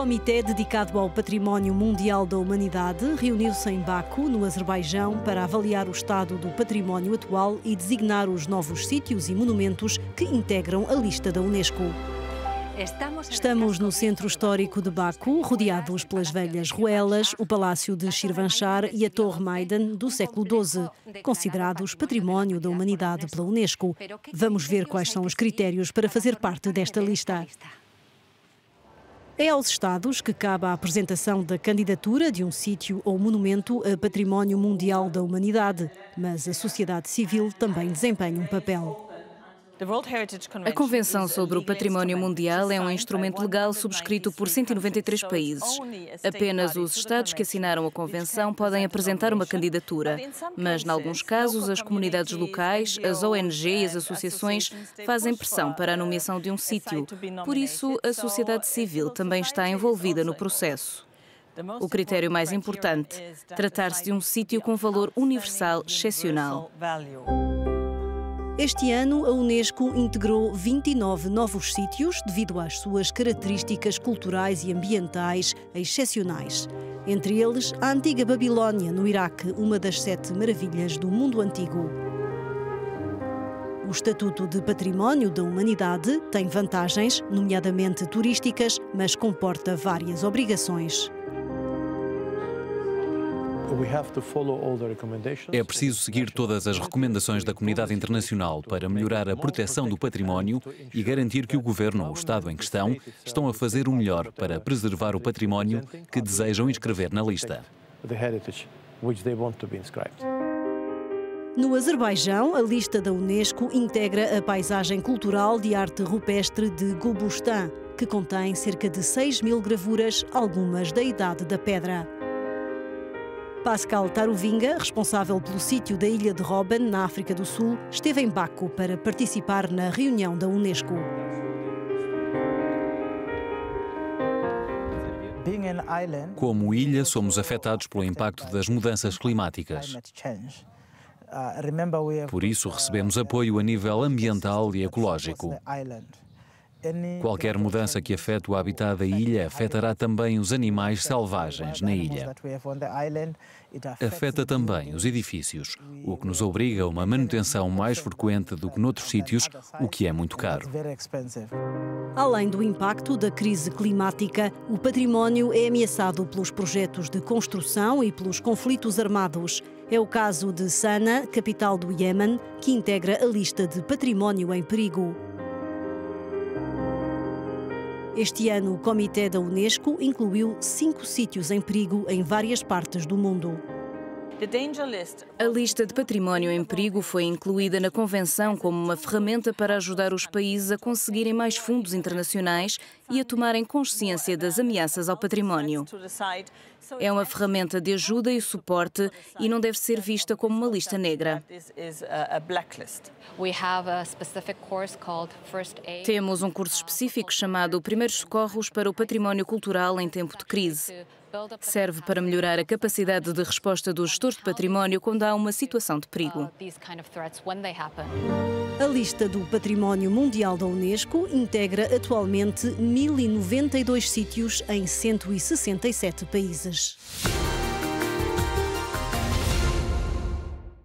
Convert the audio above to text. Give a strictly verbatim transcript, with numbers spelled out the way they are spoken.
Comitê dedicado ao Património Mundial da Humanidade reuniu-se em Baku, no Azerbaijão, para avaliar o estado do património atual e designar os novos sítios e monumentos que integram a lista da Unesco. Estamos no centro histórico de Baku, rodeados pelas velhas ruelas, o Palácio de Shirvanshah e a Torre Maidan do século doze, considerados Património da Humanidade pela Unesco. Vamos ver quais são os critérios para fazer parte desta lista. É aos Estados que cabe a apresentação da candidatura de um sítio ou monumento a Património Mundial da Humanidade, mas a sociedade civil também desempenha um papel. A Convenção sobre o Património Mundial é um instrumento legal subscrito por cento e noventa e três países. Apenas os Estados que assinaram a Convenção podem apresentar uma candidatura, mas, em alguns casos, as comunidades locais, as O N G e as associações fazem pressão para a nomeação de um sítio. Por isso, a sociedade civil também está envolvida no processo. O critério mais importante, tratar-se de um sítio com valor universal excepcional. Este ano, a Unesco integrou vinte e nove novos sítios devido às suas características culturais e ambientais excepcionais. Entre eles, a antiga Babilónia, no Iraque, uma das sete maravilhas do mundo antigo. O Estatuto de Património da Humanidade tem vantagens, nomeadamente turísticas, mas comporta várias obrigações. É preciso seguir todas as recomendações da comunidade internacional para melhorar a proteção do património e garantir que o governo ou o Estado em questão estão a fazer o melhor para preservar o património que desejam inscrever na lista. No Azerbaijão, a lista da Unesco integra a paisagem cultural de arte rupestre de Gulbustan, que contém cerca de seis mil gravuras, algumas da Idade da Pedra. Pascal Taruvinga, responsável pelo sítio da ilha de Robben, na África do Sul, esteve em Baku para participar na reunião da Unesco. Como ilha, somos afetados pelo impacto das mudanças climáticas. Por isso, recebemos apoio a nível ambiental e ecológico. Qualquer mudança que afete o habitat da ilha afetará também os animais selvagens na ilha. Afeta também os edifícios, o que nos obriga a uma manutenção mais frequente do que noutros sítios, o que é muito caro. Além do impacto da crise climática, o património é ameaçado pelos projetos de construção e pelos conflitos armados. É o caso de Sana, capital do Iêmen, que integra a lista de património em perigo. Este ano, o Comitê da Unesco incluiu cinco sítios em perigo em várias partes do mundo. A lista de património em perigo foi incluída na Convenção como uma ferramenta para ajudar os países a conseguirem mais fundos internacionais e a tomarem consciência das ameaças ao património. É uma ferramenta de ajuda e suporte e não deve ser vista como uma lista negra. Temos um curso específico chamado Primeiros Socorros para o Património Cultural em Tempo de Crise. Serve para melhorar a capacidade de resposta dos gestores de património quando há uma situação de perigo. A lista do Património Mundial da Unesco integra atualmente mil e noventa e dois sítios em cento e sessenta e sete países.